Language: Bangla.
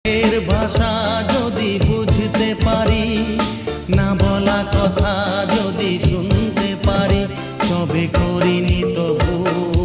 এর ভাষা যদি বুঝতে পারি, না বলা কথা যদি শুনতে পারি, তবে করিনি তো ভুল।